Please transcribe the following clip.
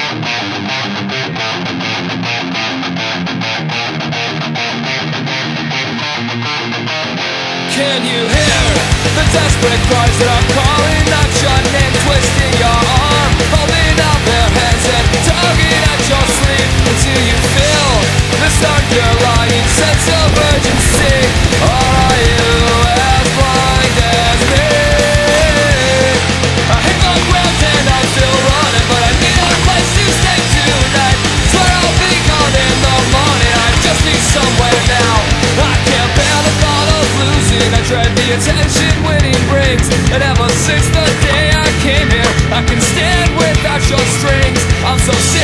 Can you hear the desperate cries that are calling out your name, twisting your arm, holding out their hands and tugging at your sleeve until you feel this underlying sense of urgency? Or are you as blind as me? I hit the ground and I'm still running, but I need a place to stay tonight. Swear I'll be gone in the morning, I just need somewhere now. I can't bear the thought of losing, I dread the attention winning brings. And ever since the day I came here, I can stand without your strings. I'm so sick